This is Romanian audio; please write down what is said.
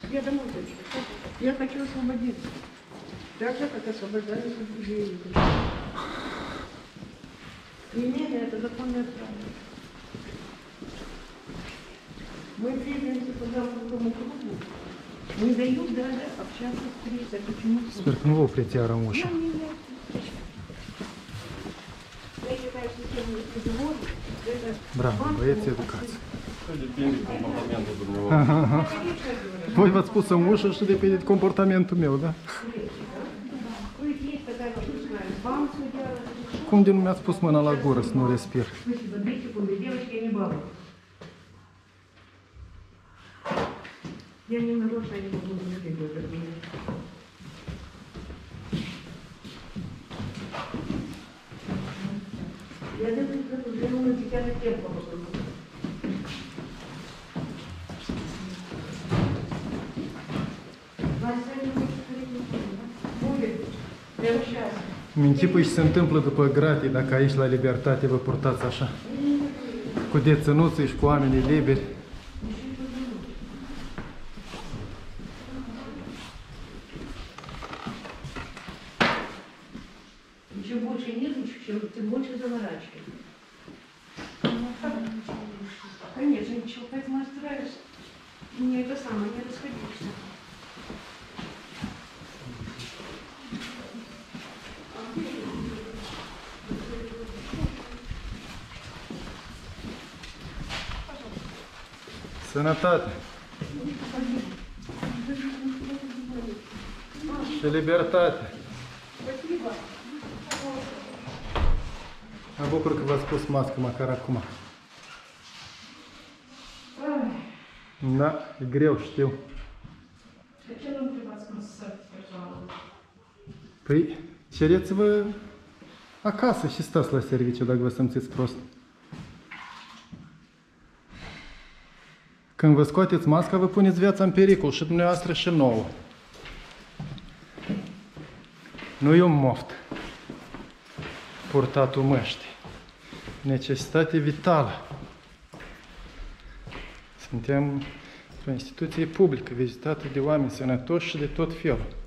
Я домой хочу. Я хочу освободиться. Так же, как освобождались другие люди. Имение – это законное право. Мы двигаемся по замкнутому кругу. Не дают даже общаться с прессой. Почему? Сверкнуло притяром уши. Я считаю, что система перевода – это... Браво, боец educație. Depinde de comportamentul dumneavoastră. Aha. Voi v-ați pus în ușă și depinde de comportamentul meu, da? Cum de nu mi-ați pus mâna la gură să nu respir? Я не нарочно не могу говорить в этот момент. Я думаю, тебя на тем попробую. Будет. Прямо сейчас. Mi-închipui și se întâmplă după gratii, dacă aici la Libertate vă purtați așa. Cu deținuții și cu oamenii liberi. Чем больше нервничаю, тем больше заворачиваю. Конечно, ничего, поэтому я стараюсь не это самое, не расходиться. Sănătate și libertate. Mă bucur că v-ați pus mască măcar acum. Da, e greu, știu. Ce nu întrebați cum să persoană? Păi, cereți-vă acasă și stați la serviciu dacă vă simțiți prost. Când vă scoateți masca, vă puneți viața în pericol și dumneavoastră și nouă. Nu e un moft purtatul măștii. Necesitate vitală. Suntem o instituție publică, vizitată de oameni sănătoși și de tot felul.